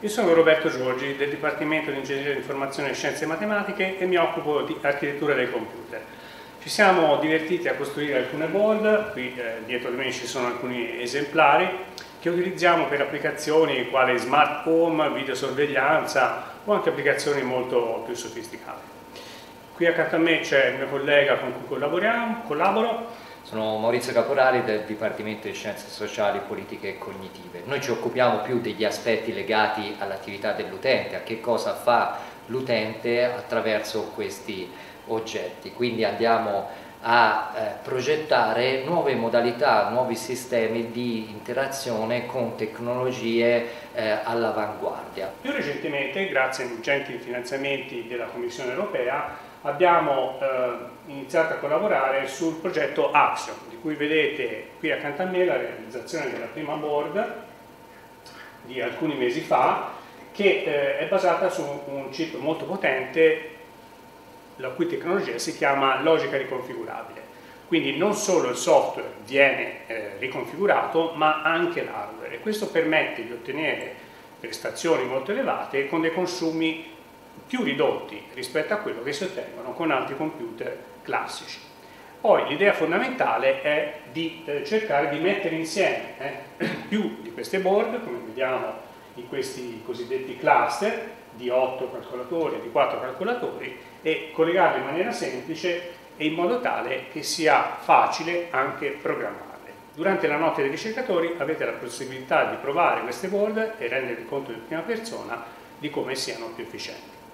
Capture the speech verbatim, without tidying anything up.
Io sono Roberto Giorgi del Dipartimento di Ingegneria di Informazione, Scienze e Matematiche e mi occupo di architettura dei computer. Ci siamo divertiti a costruire alcune board, qui eh, dietro di me ci sono alcuni esemplari che utilizziamo per applicazioni quali smart home, videosorveglianza o anche applicazioni molto più sofisticate. Qui accanto a me c'è il mio collega con cui collaboriamo, collaboro. Sono Maurizio Caporali del Dipartimento di Scienze Sociali, Politiche e Cognitive. Noi ci occupiamo più degli aspetti legati all'attività dell'utente, a che cosa fa l'utente attraverso questi oggetti. Quindi andiamo a eh, progettare nuove modalità, nuovi sistemi di interazione con tecnologie eh, all'avanguardia. Più recentemente, grazie ai ingenti finanziamenti della Commissione Europea, abbiamo eh, iniziato a collaborare sul progetto Axion, di cui vedete qui accanto a me la realizzazione della prima board di alcuni mesi fa, che eh, è basata su un chip molto potente, la cui tecnologia si chiama logica riconfigurabile. Quindi non solo il software viene eh, riconfigurato, ma anche l'hardware, e questo permette di ottenere prestazioni molto elevate con dei consumi più ridotti rispetto a quello che si ottengono con altri computer classici. Poi l'idea fondamentale è di eh, cercare di mettere insieme eh, più di queste board, come vediamo in questi cosiddetti cluster di otto calcolatori e di quattro calcolatori, e collegarle in maniera semplice e in modo tale che sia facile anche programmarle. Durante la notte dei ricercatori avete la possibilità di provare queste board e rendervi conto in prima persona di come siano più efficienti.